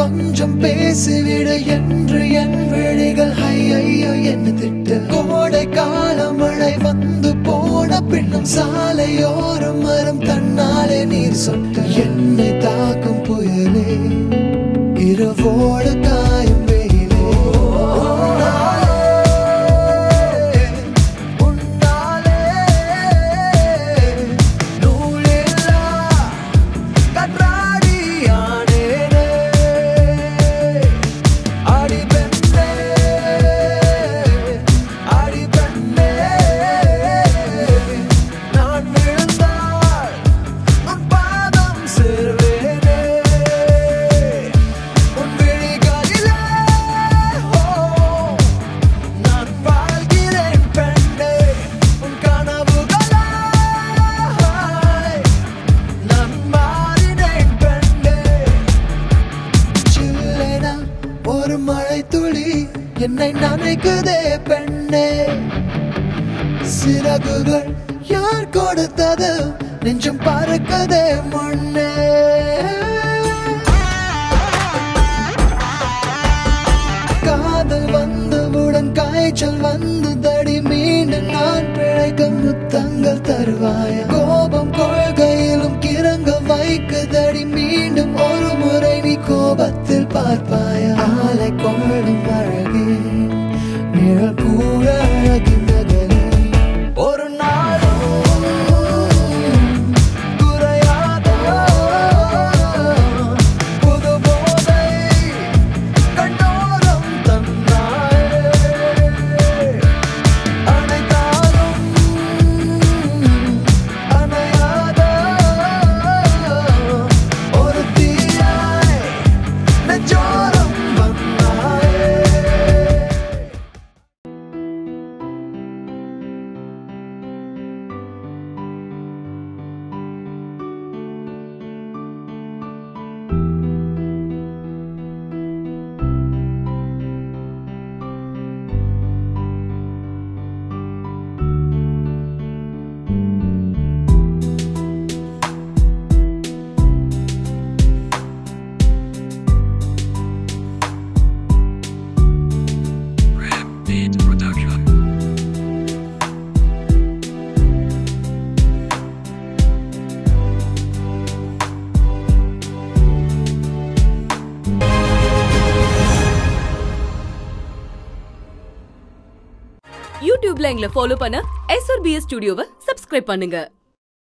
கொஞ்சம் பேசிவிடு என்று என் விழிகள் ஐயோ என்ன திட்டு. கோடை கால மழை வந்து போன பின்னும் சாலையோரம் மரம் தன்னாலே நீர் சொட்டு. என்னை தாக்கும் புயலே இரவோடு காயும் வெயிலே ஒரு மழை துளி என்னை நனைக்குதே பெண்ணே. சிறகுகள் யார் கொடுத்தது நெஞ்சம் பறக்குதே முன்னே. காதல் வந்தவுடன் காய்ச்சல் வந்து தடி மீண்டும் நான் பிழைக்க முத்தங்கள் தருவாயா. கோபம் கொள்கையிலும் கிறங்க வைக்குதடி மீண்டும் ஒரு முறை நீ கோபத்தில் பார்ப்பாயா. ஆலை கொள்ளும் அழகே நிழல் கூட அழகின் நகரே ஒரு நாளும் குறையாத புது போதை கண்டோரம் தந்தாயே. அனைத்தாலும் அணையாத ஒரு தீயாய் நெஞ்சோரம் வந்தாயே. YouTubeல எங்களை ஃபாலோ பண்ண SRBS ஸ்டுடியோவை சப்ஸ்கிரைப் பண்ணுங்க.